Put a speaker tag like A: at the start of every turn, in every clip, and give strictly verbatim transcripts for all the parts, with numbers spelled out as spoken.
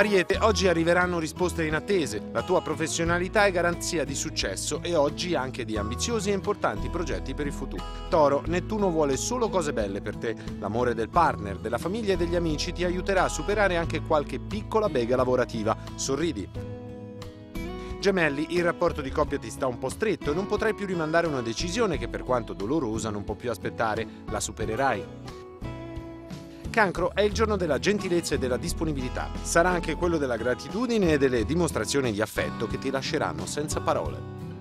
A: Ariete, oggi arriveranno risposte inattese. La tua professionalità è garanzia di successo e oggi anche di ambiziosi e importanti progetti per il futuro. Toro, Nettuno vuole solo cose belle per te. L'amore del partner, della famiglia e degli amici ti aiuterà a superare anche qualche piccola bega lavorativa. Sorridi. Gemelli, il rapporto di coppia ti sta un po' stretto e non potrai più rimandare una decisione che, per quanto dolorosa, non può più aspettare. La supererai. Cancro, è il giorno della gentilezza e della disponibilità. Sarà anche quello della gratitudine e delle dimostrazioni di affetto che ti lasceranno senza parole.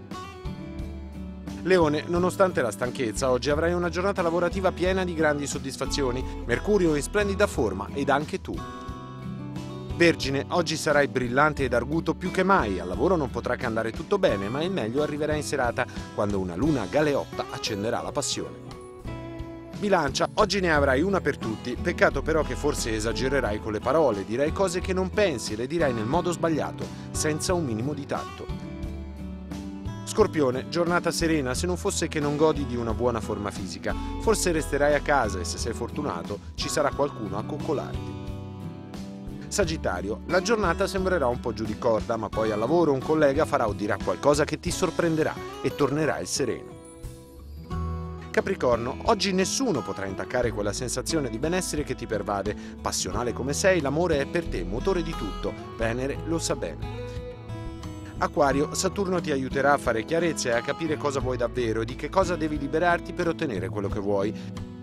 A: Leone, nonostante la stanchezza, oggi avrai una giornata lavorativa piena di grandi soddisfazioni. Mercurio in splendida forma ed anche tu. Vergine, oggi sarai brillante ed arguto più che mai. Al lavoro non potrà che andare tutto bene, ma il meglio arriverà in serata, quando una luna galeotta accenderà la passione. Bilancia, oggi ne avrai una per tutti, peccato però che forse esagererai con le parole, dirai cose che non pensi e le dirai nel modo sbagliato, senza un minimo di tatto. Scorpione, giornata serena se non fosse che non godi di una buona forma fisica, forse resterai a casa e se sei fortunato ci sarà qualcuno a coccolarti. Sagittario, la giornata sembrerà un po' giù di corda, ma poi al lavoro un collega farà o dirà qualcosa che ti sorprenderà e tornerai sereno. Capricorno, oggi nessuno potrà intaccare quella sensazione di benessere che ti pervade. Passionale come sei, l'amore è per te motore di tutto. Venere lo sa bene. Acquario, Saturno ti aiuterà a fare chiarezza e a capire cosa vuoi davvero e di che cosa devi liberarti per ottenere quello che vuoi.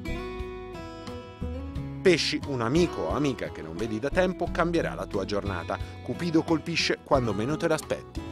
A: Pesci, un amico o amica che non vedi da tempo cambierà la tua giornata. Cupido colpisce quando meno te l'aspetti.